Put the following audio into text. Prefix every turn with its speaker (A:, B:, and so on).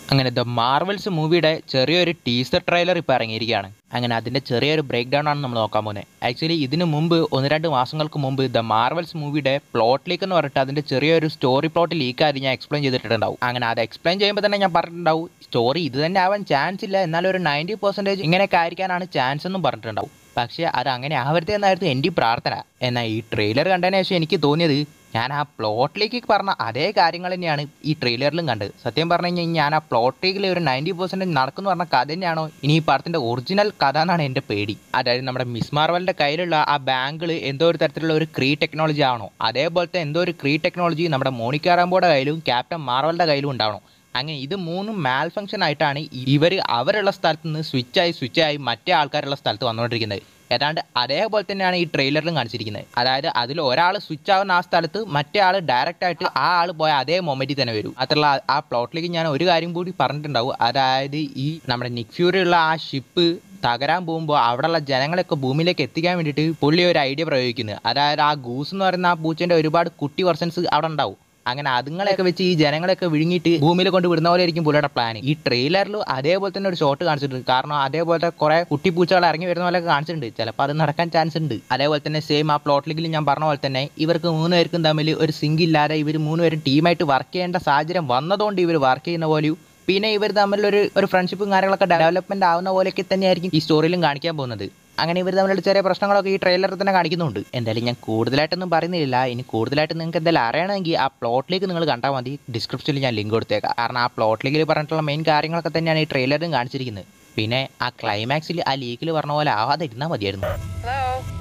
A: അങ്ങനെ the Marvels മൂവിയുടെ ചെറിയൊരു ടീസർ ട്രെയിലർ ഇപ്പോൾ ഇറങ്ങിയിരിക്കുകയാണ്. അങ്ങനെ അതിൻ്റെ ചെറിയൊരു ബ്രേക്ക് ഡൗൺ ആണ് നമ്മൾ നോക്കാൻ പോകുന്നത്. ആക്ച്വലി ഇതിന് മുമ്പ് 1-2 മാസങ്ങൾക്ക് മുമ്പ് ദ മാർവൽസ് മൂവിയുടെ പ്ലോട്ട് ലീക്ക് എന്ന് പറഞ്ഞിട്ട് അതിൻ്റെ ചെറിയൊരു സ്റ്റോറി പ്ലോട്ട് ലീക്കായിട്ട് ഞാൻ എക്സ്പ്ലെയിൻ ചെയ്തിട്ടുണ്ടാവും. അങ്ങനെ അത് എക്സ്പ്ലെയിൻ ചെയ്യുമ്പോൾ തന്നെ ഞാൻ പറഞ്ഞിട്ടുണ്ടാവും സ്റ്റോറി ഇത് തന്നെ ആവാൻ ചാൻസ് ഇല്ല, എന്നാലും ഒരു 90% ഇങ്ങനെയൊക്കെ ആയിരിക്കാനാണ് ചാൻസ് എന്നും പറഞ്ഞിട്ടുണ്ടാവും. പക്ഷേ അത് അങ്ങനെ ആവരുതെന്നായിരുന്നു എൻ്റെ പ്രാർത്ഥന. എന്നാൽ ഈ ട്രെയിലർ കണ്ടതിന് ശേഷം എനിക്ക് തോന്നിയത് ഞാൻ ആ പ്ലോട്ടിലേക്ക് പറഞ്ഞ അതേ കാര്യങ്ങൾ തന്നെയാണ് ഈ ട്രെയിലറിലും കണ്ടത്. സത്യം പറഞ്ഞു കഴിഞ്ഞാൽ ഞാൻ ആ പ്ലോട്ടിലേക്ക് ഒരു 90% നടക്കുന്നു പറഞ്ഞ കഥ തന്നെയാണോ ഇനി ഈ പടത്തിൻ്റെ ഒറിജിനൽ കഥ എന്നാണ് എൻ്റെ പേടി. അതായത് നമ്മുടെ മിസ് മാർവലിൻ്റെ കയ്യിലുള്ള ആ ബാങ്കിൾ എന്തോ ഒരു തരത്തിലുള്ള ഒരു ക്രീ ടെക്നോളജി ആണോ, അതേപോലത്തെ എന്തോ ഒരു ക്രീ ടെക്നോളജി നമ്മുടെ മോണിക്ക റാംബോയുടെ കയ്യിലും ക്യാപ്റ്റൻ മാർവലിൻ്റെ കയ്യിലും ഉണ്ടാവണം. അങ്ങനെ ഇത് മൂന്നും മാൽ ഫംഗ്ഷൻ ആയിട്ടാണ് ഇവർ അവരുള്ള സ്ഥലത്ത് നിന്ന് സ്വിച്ചായി മറ്റേ ആൾക്കാരുള്ള സ്ഥലത്ത് വന്നുകൊണ്ടിരിക്കുന്നത്. ഏതാണ്ട് അതേപോലെ തന്നെയാണ് ഈ ട്രെയിലറിലും കാണിച്ചിരിക്കുന്നത്. അതായത് അതിൽ ഒരാൾ സ്വിച്ച് ആവുന്ന ആ സ്ഥലത്ത് മറ്റേ ആൾ ഡയറക്റ്റ് ആയിട്ട് ആ ആൾ പോയ അതേ മൊമെന്റിൽ തന്നെ വരും. മാത്രമല്ല ആ പ്ലോട്ടിലേക്ക് ഞാൻ ഒരു കാര്യം കൂടി പറഞ്ഞിട്ടുണ്ടാവും. അതായത് ഈ നമ്മുടെ നിക് ഫ്യൂറി ഉള്ള ആ ഷിപ്പ് തകരാൻ പോകുമ്പോൾ അവിടെയുള്ള ജനങ്ങളെയൊക്കെ ഭൂമിയിലേക്ക് എത്തിക്കാൻ വേണ്ടിയിട്ട് പുള്ളി ഒരു ഐഡിയ പ്രയോഗിക്കുന്നത്. അതായത് ആ ഗൂസ് എന്ന് പറയുന്ന ആ പൂച്ചേൻ്റെ ഒരുപാട് കുട്ടി വെർഷൻസ് അവിടെ ഉണ്ടാവും. അങ്ങനെ അതുങ്ങളെയൊക്കെ വെച്ച് ഈ ജനങ്ങളെയൊക്കെ വിഴുങ്ങിയിട്ട് ഭൂമിയിൽ കൊണ്ട് വിടുന്ന പോലെ ആയിരിക്കും പുള്ളിയുടെ പ്ലാൻ. ഈ ട്രെയിലറിൽ അതേപോലെ തന്നെ ഒരു ഷോട്ട് കാണിച്ചിട്ടുണ്ട്. കാരണം അതേപോലത്തെ കുറെ കുട്ടിപ്പൂച്ചകൾ ഇറങ്ങി വരുന്ന പോലെ കാണിച്ചിട്ടുണ്ട്. ചിലപ്പോൾ അത് നടക്കാൻ ചാൻസ് ഉണ്ട്. അതേപോലെ തന്നെ സെയിം ആ പ്ലോട്ടിലേക്ക് ഞാൻ പറഞ്ഞ പോലെ തന്നെ ഇവർക്ക് 3 പേർക്കും തമ്മിൽ ഒരു സിങ്ക് ഇല്ലാതെ ഇവർ 3 പേരും ടീമായിട്ട് വർക്ക് ചെയ്യേണ്ട സാഹചര്യം വന്നതുകൊണ്ട് ഇവർ വർക്ക് ചെയ്യുന്ന പോലെയും പിന്നെ ഇവർ തമ്മിലൊരു ഫ്രണ്ട്ഷിപ്പും കാര്യങ്ങളൊക്കെ ഡെവലപ്മെന്റ് ആവുന്ന പോലെയൊക്കെ തന്നെയായിരിക്കും ഈ സ്റ്റോറിയിലും കാണിക്കാൻ പോകുന്നത്. അങ്ങനെ ഇവർ തമ്മിലുള്ള ചെറിയ പ്രശ്നങ്ങളൊക്കെ ഈ ട്രെയിലറിൽ തന്നെ കാണിക്കുന്നുണ്ട്. എന്തായാലും ഞാൻ കൂടുതലായിട്ടൊന്നും പറയുന്നില്ല. ഇനി കൂടുതലായിട്ട് നിങ്ങൾക്ക് എന്തായാലും അറിയണമെങ്കിൽ ആ പ്ലോട്ടിലേക്ക് നിങ്ങൾ കണ്ടാൽ മതി. ഡിസ്ക്രിപ്ഷനിൽ ഞാൻ ലിങ്ക് കൊടുത്തേക്കാം. കാരണം ആ പ്ലോട്ടിലേക്ക് പറഞ്ഞിട്ടുള്ള മെയിൻ കാര്യങ്ങളൊക്കെ തന്നെയാണ് ഈ ട്രെയിലറിലും കാണിച്ചിരിക്കുന്നത്. പിന്നെ ആ ക്ലൈമാക്സിൽ ആ ലീക്കിൽ പറഞ്ഞ പോലെ ആവാതെ ഇരുന്നാൽ മതിയായിരുന്നു.